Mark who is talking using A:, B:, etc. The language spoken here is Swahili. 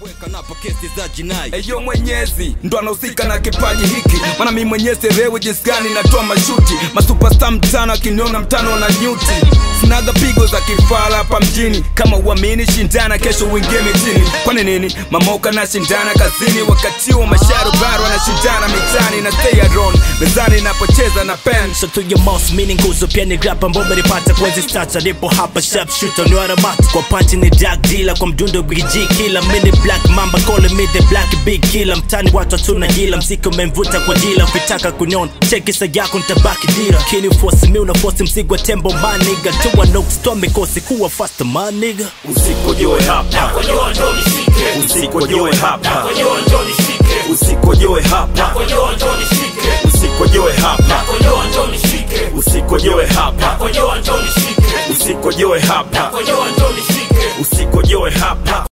A: kuweka napo kesi za jinai.
B: Eyo Mwenyezi ndo anahusika na kipaji hiki, maana mimi mwenyewe sielewi jinsi gani natoa mashuti. Masuperstar mtano akiniona mtano na nyuti. Sinaga pigo za kifala hapa mjini, kama uamini shindana kesho uingie mitini. Kwani nini? Mamoka na shindana kazini, wakati wa masharubaro na shindana mitani na stay alone. Mezani napocheza na pen.
C: So to your mouse meaning kuzo pia ni rap ambao meripata kwezi starter. Nipo hapa sharp shooter ni waramata. Kwa punch ni dark dealer, kwa mdundo gwiji killer. Mini black mamba calling me the black big killer. Mtani watu tuna hila, mziki umemvuta kwa jila. Ukitaka kuniona check isa yako nitabaki dira. Kini force me unaforce mzigo tembo man nigga. Tuwa no storm mikosi kuwa faster man nigga.
D: Usikojoe hapa, nakojoa ndo nishike. Usikojoe hapa, nakojoa ndo nishike. Usikojoe hapa, nakojoa ndo nishike. Usikojoe hapa, nakojoa ndo nishike. Usikojoe hapa, nakojoa ndo nishike. Usikojoe hapa, nakojoa ndo nishike. Usikojoe hapa.